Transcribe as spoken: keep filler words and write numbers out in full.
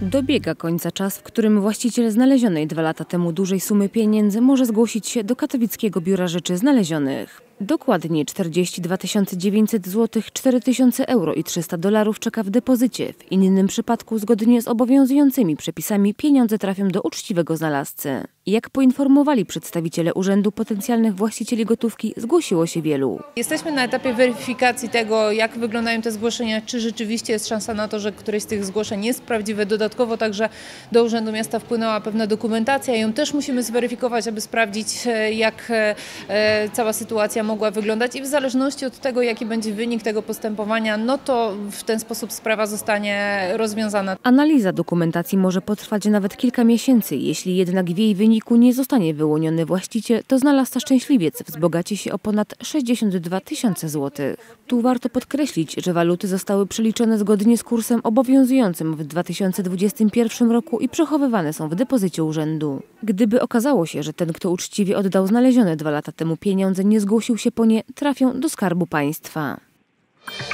Dobiega końca czas, w którym właściciel znalezionej dwa lata temu dużej sumy pieniędzy może zgłosić się do Katowickiego Biura Rzeczy Znalezionych. Dokładnie czterdzieści dwa tysiące dziewięćset złotych, cztery tysiące euro i trzysta dolarów czeka w depozycie. W innym przypadku, zgodnie z obowiązującymi przepisami, pieniądze trafią do uczciwego znalazcy. Jak poinformowali przedstawiciele urzędu, potencjalnych właścicieli gotówki zgłosiło się wielu. Jesteśmy na etapie weryfikacji tego, jak wyglądają te zgłoszenia, czy rzeczywiście jest szansa na to, że któreś z tych zgłoszeń jest prawdziwe. Dodatkowo także do Urzędu Miasta wpłynęła pewna dokumentacja. Ją też musimy zweryfikować, aby sprawdzić, jak cała sytuacja mogła wyglądać i w zależności od tego, jaki będzie wynik tego postępowania, no to w ten sposób sprawa zostanie rozwiązana. Analiza dokumentacji może potrwać nawet kilka miesięcy. Jeśli jednak w jej wyniku nie zostanie wyłoniony właściciel, to znalazca szczęśliwiec wzbogaci się o ponad sześćdziesiąt dwa tysiące złotych. Tu warto podkreślić, że waluty zostały przeliczone zgodnie z kursem obowiązującym w dwa tysiące dwudziestym pierwszym roku i przechowywane są w depozycie urzędu. Gdyby okazało się, że ten, kto uczciwie oddał znalezione dwa lata temu pieniądze, nie zgłosił się po nie, trafią do Skarbu Państwa.